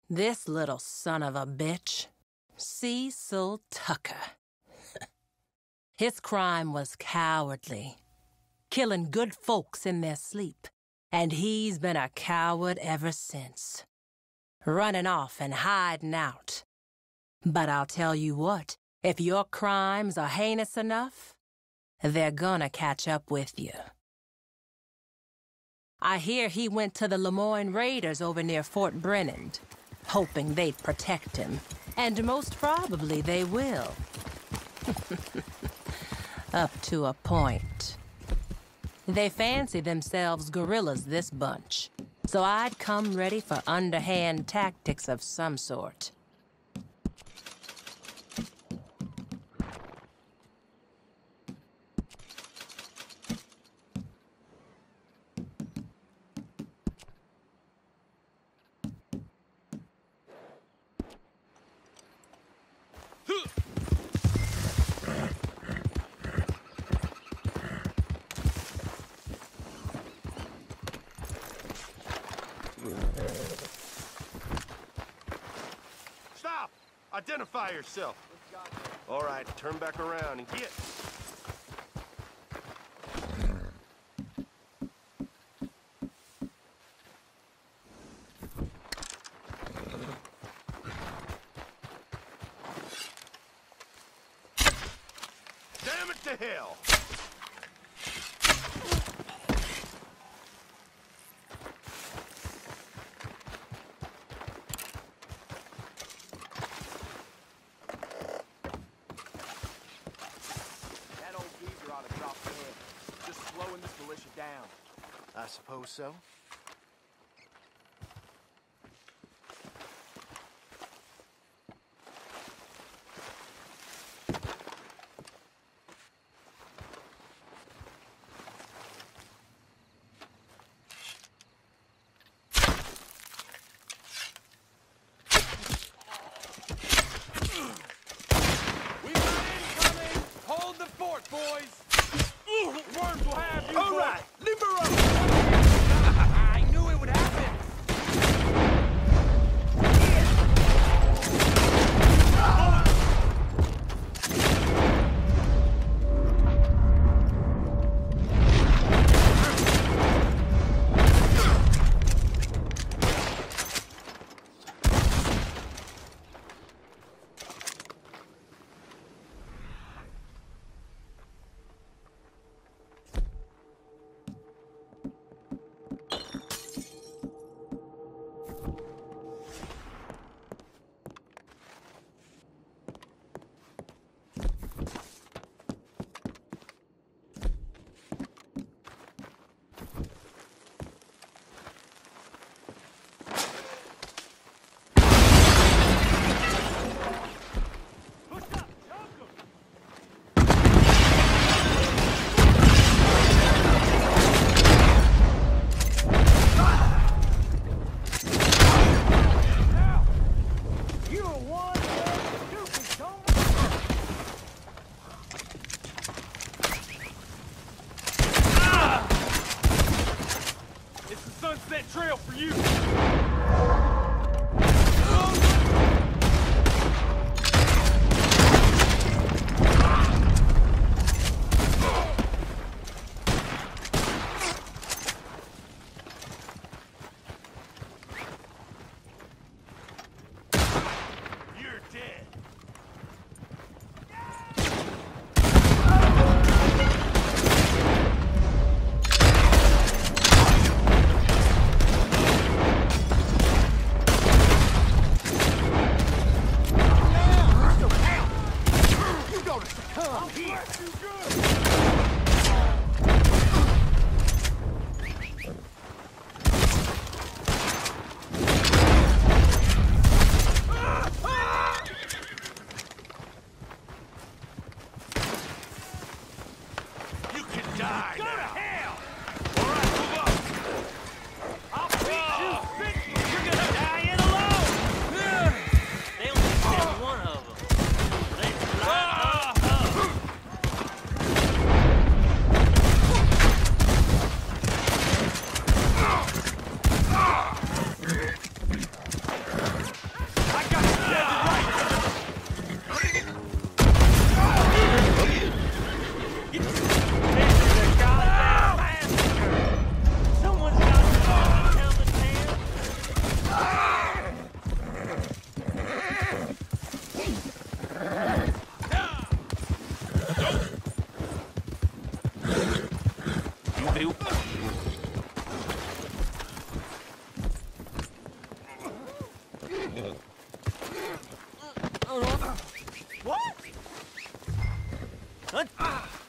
This little son of a bitch, Cecil Tucker. His crime was cowardly, killing good folks in their sleep, and he's been a coward ever since, running off and hiding out. But I'll tell you what, if your crimes are heinous enough, they're gonna catch up with you. I hear he went to the Lemoyne Raiders over near Fort Brennan, hoping they'd protect him. And most probably they will. Up to a point. They fancy themselves guerrillas, this bunch. So I'd come ready for underhand tactics of some sort. Stop! Identify yourself. All right, turn back around and get. Damn it to hell! Down. I suppose so. We got incoming! Hold the fort, boys! Worms will have you! All right, limber up! I knew it would happen! Sunset Trail for you! You're dead. You can die Go to now. hell! All right, move up. I'll beat you, bitch! You're gonna die in alone! They only sent one of them. They fly up. Huh?